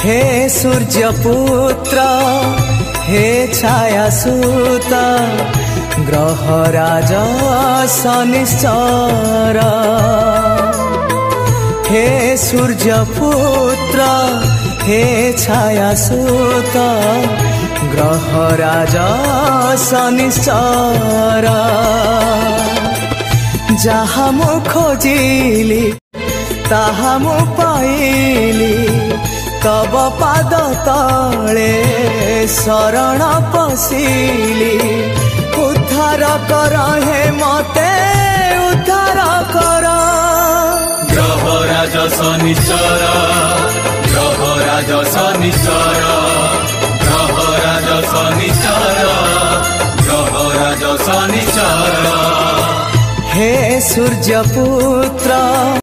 हे सूर्यपुत्र हे छायासूत ग्रहराज शनिश्चर। हे सूर्यपुत्र हे छायासूत ग्रहराज शनिश्चर। जहाँ मु खोजिली ताहा मु पाइली तब पाद तले शरण पशिली। उद्धार कर हे मते उद्धार कर। ग्रहराज शनिश्चर ग्रहराज शनिश्चर ग्रहराज शनिश्चर ग्रहराज शनिश्चर। हे सूर्यपुत्र